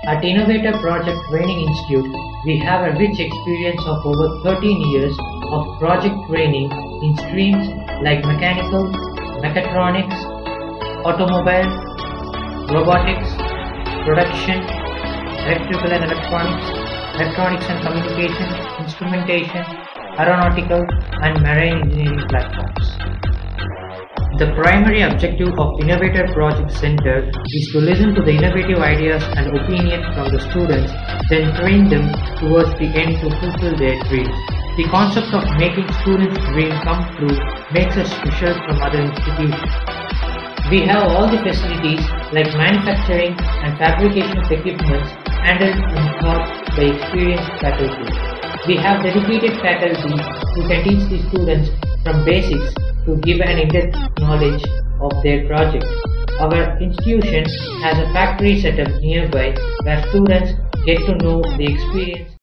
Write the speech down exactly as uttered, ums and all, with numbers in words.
At Innovator Project Training Institute, we have a rich experience of over thirteen years of project training in streams like mechanical, mechatronics, automobile, robotics, production, electrical and electronics, electronics and communication, instrumentation, aeronautical and marine engineering platforms. The primary objective of Innovator Project Center is to listen to the innovative ideas and opinions from the students, then train them towards the end to fulfill their dreams. The concept of making students' dreams come true makes us special from other institutions. We have all the facilities like manufacturing and fabrication of equipments handled and taught by experienced faculty. We have dedicated faculty who can teach the students from basics to give an in-depth knowledge of their project. Our institution has a factory setup nearby where students get to know the experience